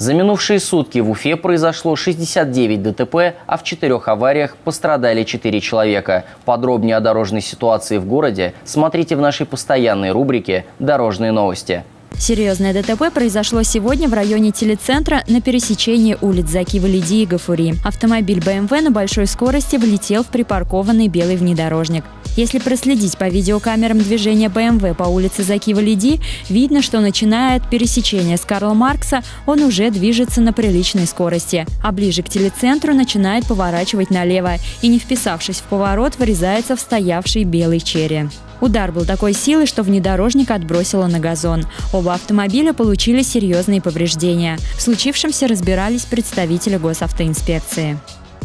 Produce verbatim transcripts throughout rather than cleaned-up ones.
За минувшие сутки в Уфе произошло шестьдесят девять ДТП, а в четырех авариях пострадали четыре человека. Подробнее о дорожной ситуации в городе смотрите в нашей постоянной рубрике «Дорожные новости». Серьезное ДТП произошло сегодня в районе телецентра на пересечении улиц Заки-Валиди и Гафури. Автомобиль бэ эм вэ на большой скорости влетел в припаркованный белый внедорожник. Если проследить по видеокамерам движения бэ эм вэ по улице Заки-Валиди, видно, что начиная от пересечения с Карла Маркса он уже движется на приличной скорости, а ближе к телецентру начинает поворачивать налево и, не вписавшись в поворот, врезается в стоявший белый черри. Удар был такой силы, что внедорожник отбросило на газон. Оба автомобиля получили серьезные повреждения. В случившемся разбирались представители госавтоинспекции.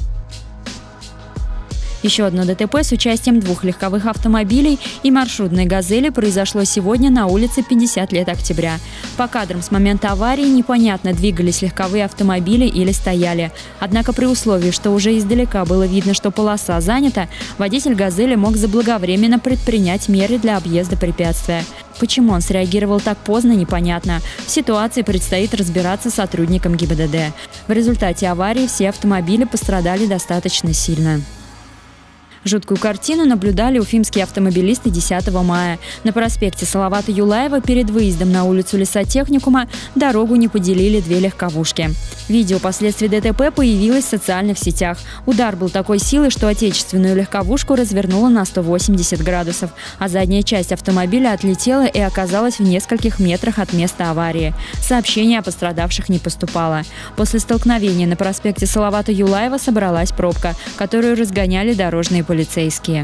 Еще одно ДТП с участием двух легковых автомобилей и маршрутной «Газели» произошло сегодня на улице пятьдесят лет октября. По кадрам с момента аварии непонятно, двигались легковые автомобили или стояли. Однако при условии, что уже издалека было видно, что полоса занята, водитель «Газели» мог заблаговременно предпринять меры для объезда препятствия. Почему он среагировал так поздно, непонятно. В ситуации предстоит разбираться сотрудникам гэ и бэ дэ дэ. В результате аварии все автомобили пострадали достаточно сильно. Жуткую картину наблюдали уфимские автомобилисты десятого мая. На проспекте Салавата Юлаева перед выездом на улицу лесотехникума дорогу не поделили две легковушки. Видео последствий ДТП появилось в социальных сетях. Удар был такой силы, что отечественную легковушку развернуло на сто восемьдесят градусов, а задняя часть автомобиля отлетела и оказалась в нескольких метрах от места аварии. Сообщений о пострадавших не поступало. После столкновения на проспекте Салавата Юлаева собралась пробка, которую разгоняли дорожные полицейские.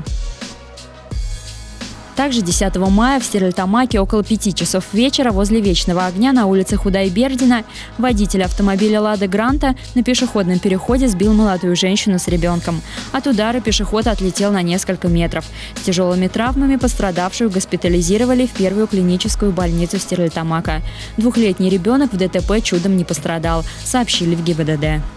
Также десятого мая в Стерлитамаке около пяти часов вечера возле Вечного огня на улице Худайбердина водитель автомобиля «Лада Гранта» на пешеходном переходе сбил молодую женщину с ребенком. От удара пешеход отлетел на несколько метров. С тяжелыми травмами пострадавшую госпитализировали в первую клиническую больницу Стерлитамака. Двухлетний ребенок в ДТП чудом не пострадал, сообщили в гэ и бэ дэ дэ.